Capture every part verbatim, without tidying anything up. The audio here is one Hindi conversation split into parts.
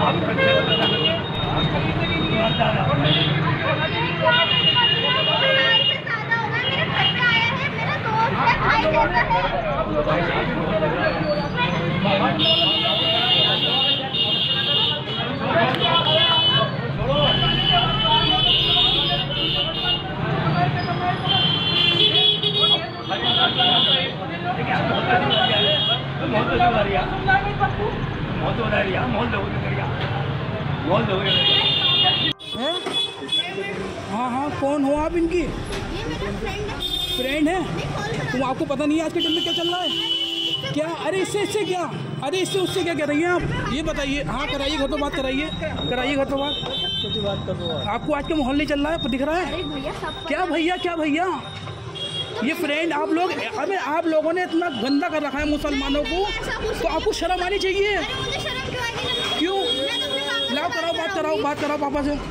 हाँ हाँ, कौन हो आप इनकी? ये मेरा फ्रेंड है। फ्रेंड है? तुम आपको पता नहीं है आज के टाइम में क्या चल रहा है? क्या? अरे इससे इससे क्या? अरे इससे उससे क्या कह रही हैं आप? ये बताइए। हाँ कराइए, घर तो बात कराइए, कराइए घर तो बात। आपको आज के मोहल्ले चल रहा है, दिख रहा है? क्या भैया, क्या भैया? ये फ्रेंड आप लोग, अरे आप लोगों ने इतना गंदा कर रखा है मुसलमानों को, तो आपको शर्म आनी चाहिए। क्यों? लाओ कराओ, बात कराओ, बात कराओ पापा से।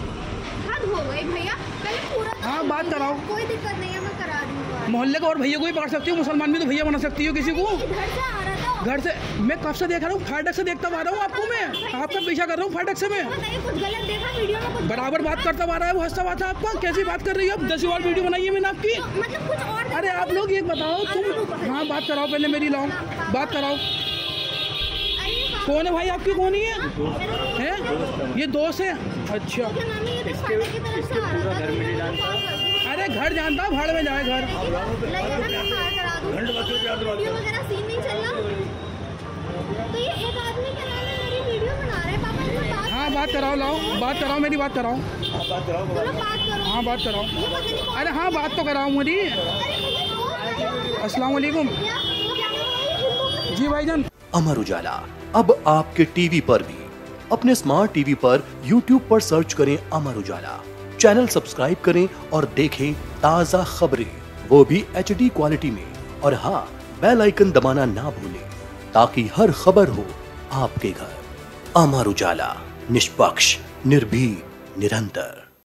हाँ बात कराओ, कोई दिक्कत नहीं है, मैं करा दूंगा। मोहल्ले को और भैया को भी पकड़ सकती हो, मुसलमान भी तो भैया बना सकती हो किसी को। घर से आ रहा था। घर से मैं कब से देख रहा हूँ, फाटक से देखता आ रहा हूँ आपको, मैं आपका पीछा कर रहा हूँ फाटक से। मैं कुछ गलत देखा वीडियो में? कुछ बराबर बात करता आ रहा है, वो हंसता हुआ था आपका। कैसी बात कर रही है आप? दस बार वीडियो बनाई है मैंने आपकी। मतलब कुछ और? अरे आप लोग ये बताओ तुम। हाँ बात कराओ पहले मेरी, लाओ बात कराओ। कौन है भाई आपकी? कौन ही है? हैं? ये दोस्त है? अच्छा। अरे घर जानता हूँ, भाड़ में जाए घर। हाँ बात कराओ, लाओ बात कराओ, मेरी बात कराओ। हाँ बात कराओ। अरे हाँ बात तो कराओ मेरी। अस्सलाम वालेकुम। जी भाईजान। अमर उजाला अब आपके टीवी पर भी। अपने स्मार्ट टीवी पर यूट्यूब पर सर्च करें अमर उजाला, चैनल सब्सक्राइब करें और देखें ताज़ा खबरें, वो भी एच डी क्वालिटी में। और हाँ, बेल आइकन दबाना ना भूलें ताकि हर खबर हो आपके घर। अमर उजाला, निष्पक्ष, निर्भीक, निरंतर।